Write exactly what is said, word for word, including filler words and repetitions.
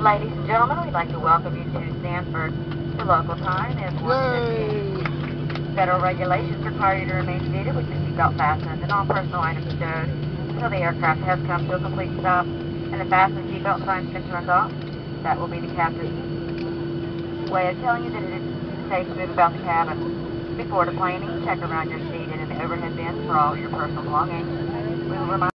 Ladies and gentlemen, we'd like to welcome you to Sanford. The local time is one fifteen. Federal regulations require you to remain seated with your seatbelt fastened and all personal items stowed until the aircraft has come to a complete stop and the fasten seatbelt sign's been turned off. That will be the captain's way of telling you that it is safe to move about the cabin. Before deplaning, check around your seat and in the overhead bins for all your personal belongings. We will remind